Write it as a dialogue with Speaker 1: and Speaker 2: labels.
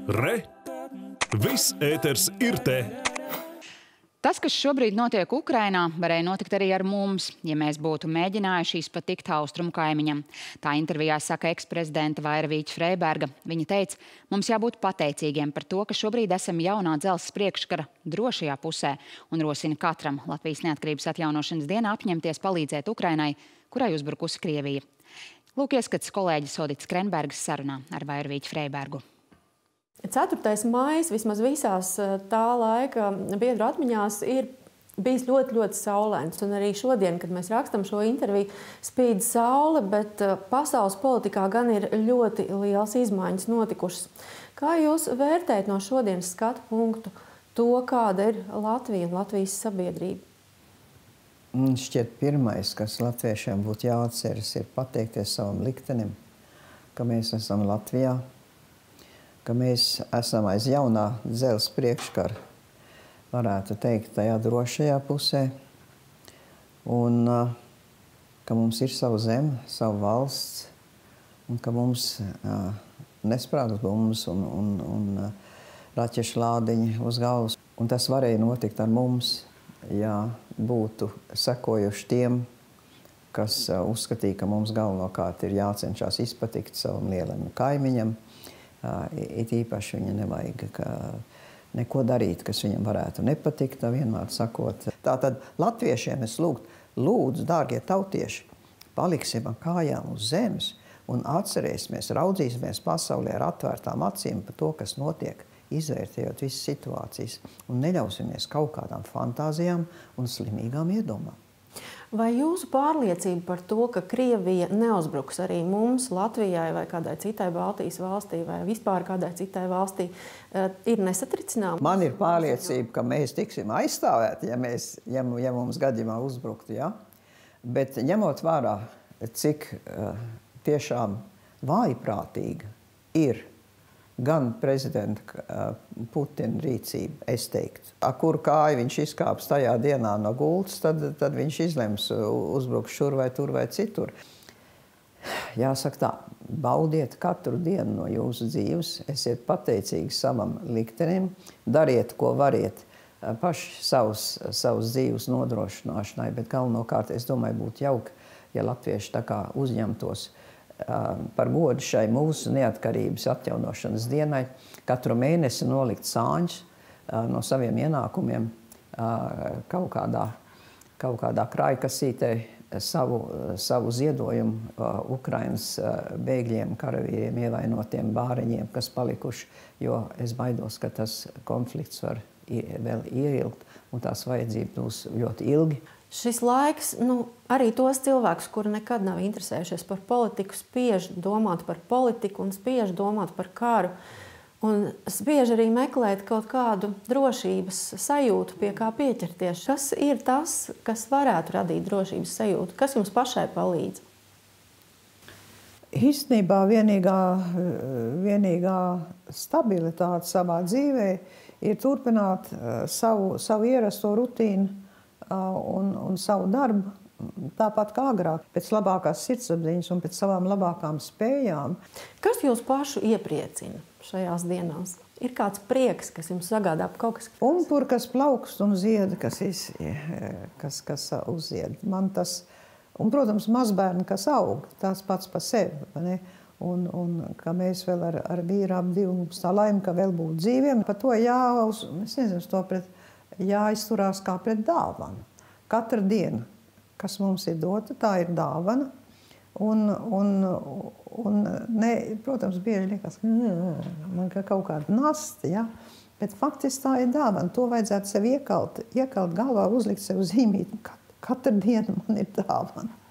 Speaker 1: Re! Viss ēters ir te!
Speaker 2: Tas, kas šobrīd notiek Ukrainā, varēja notikt arī ar mums, ja mēs būtu mēģinājuši izpatikt austrumu kaimiņam. Tā intervijā saka eksprezidenta Vaira Vīķa-Freiberga. Viņa teica, mums jābūt pateicīgiem par to, ka šobrīd esam jaunā dzelzs priekškara drošajā pusē un rosina katram Latvijas neatkarības atjaunošanas dienā apņemties palīdzēt Ukrainai, kurai uzbrukusi Krievija. Lūk, ieskats kolēģis Odits Krenbergs sarunā ar Vairu Vīķu-Freibergu.
Speaker 3: 4. maijs vismaz visās tā laika biedru atmiņās ir bijis ļoti, ļoti saulains. Un arī šodien, kad mēs rakstam šo interviju, spīd saule, bet pasaules politikā gan ir ļoti liels izmaiņas notikušas. Kā jūs vērtējat no šodienas skatu punktu to, kāda ir Latvija un Latvijas sabiedrība?
Speaker 4: Šķiet, pirmais, kas latviešiem būtu jāatceras, ir pateikties savam liktenim, ka mēs esam Latvijā, ka mēs esam aiz jaunā dzelzs priekškara, varētu teikt, tajā drošajā pusē, un ka mums ir savu zemi, savu valsts, un ka mums nesprāgs bumbas un raķešu lādiņi uz galvas. Un tas varēja notikt ar mums, ja būtu sekojuši tiem, kas uzskatīja, ka mums galvenokārt ir jācenšas izpatikt savam lielam kaimiņam. It īpaši viņa nevajag neko darīt, kas viņam varētu nepatikt, vienmēr sakot. Tātad latviešiem es lūdzu, dārgie tautieši, paliksim ar kājām uz zemes un atcerēsimies, raudzīsimies pasaulē ar atvērtām acīm par to, kas notiek, izvērtējot visas situācijas un neļausimies kaut kādām fantāzijām un slimīgām iedomām.
Speaker 3: Vai jūsu pārliecība par to, ka Krievija neuzbruks arī mums, Latvijai vai kādai citai Baltijas valstī vai vispār kādai citai valstī, ir nesatricināma?
Speaker 4: Man ir pārliecība, ka mēs tiksim aizstāvēti, ja mums gadījumā uzbruktu, ja? Bet ņemot vērā, cik tiešām vājprātīga ir gan prezidenta Putina rīcība, es teiktu. Kuru kāju viņš izkāps tajā dienā no gultas, tad viņš izlems uzbrukt šur vai tur vai citur. Jāsaka tā, baudiet katru dienu no jūsu dzīves, esiet pateicīgi savam liktenim, dariet, ko variet paši savus dzīves nodrošināšanai, bet galvenokārt, es domāju, būtu jauki, ja latvieši tā kā uzņemtos par godu šai mūsu neatkarības atjaunošanas dienai katru mēnesi nolikt sāņus no saviem ienākumiem kaut kādā krājkasītē savu ziedojumu Ukrainas bēgļiem, karavīriem, ievainotiem bāreņiem, kas palikuši, jo es baidos, ka tas konflikts var vēl ieilgt un tās vajadzības būs ļoti ilgi.
Speaker 3: Šis laiks, arī tos cilvēkus, kuri nekad nav interesējušies par politiku, spiež domāt par politiku un spiež domāt par karu. Un spiež arī meklēt kaut kādu drošības sajūtu, pie kā pieķerties. Kas ir tas, kas varētu radīt drošības sajūtu? Kas jums pašai palīdz?
Speaker 4: Īstenībā vienīgā stabilitāte savā dzīvē ir turpināt savu ierasto rutīnu un savu darbu, tāpat kā agrāk, pēc labākās sirdsapziņas un pēc savām labākām spējām.
Speaker 3: Kas jūs pašu iepriecina šajās dienās? Ir kāds prieks, kas jums sagādā kaut kas?
Speaker 4: Pumpuri, kas plaukst un zieda, kas uzzied. Man tas, un, protams, mazbērni, kas aug, tās pats pa sevi, ne? Un ka mēs vēl ar vīru ap divu mums tā laime, ka vēl būtu dzīviem. Par to jāizturās kā pret dāvanu. Katra diena, kas mums ir dota, tā ir dāvana. Protams, bieži liekas, ka man kaut kāda nasta, ja? Bet faktiski tā ir dāvana. To vajadzētu sev iekalt galvā, uzlikt sev zīmīt. Katra diena man ir dāvana.